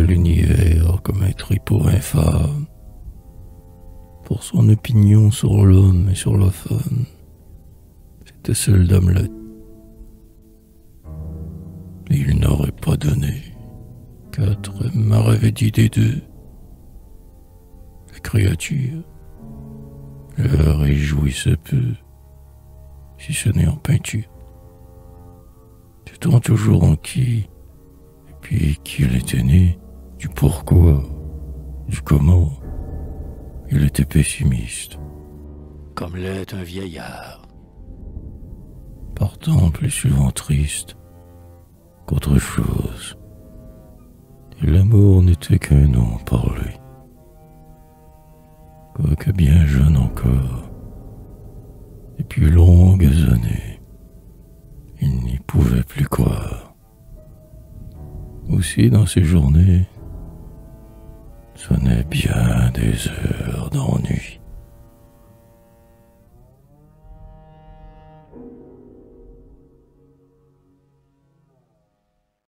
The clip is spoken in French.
l'univers comme un tripot infâme, pour son opinion sur l'homme et sur la femme. C'était celle d'Hamlet. Et il n'aurait pas donné. 4 m'aurait dit des deux. La créature leur réjouissait peu, si ce n'est en peinture. Sait-on toujours en qui, et puis qui il était né, du pourquoi, du comment. Il était pessimiste, comme l'est un vieillard, partant plus souvent triste qu'autre chose. Et l'amour n'était qu'un nom pour lui. Quoique bien jeune encore, depuis longues années, il n'y pouvait plus croire. Aussi dans ces journées, sonnaient bien des heures d'ennui.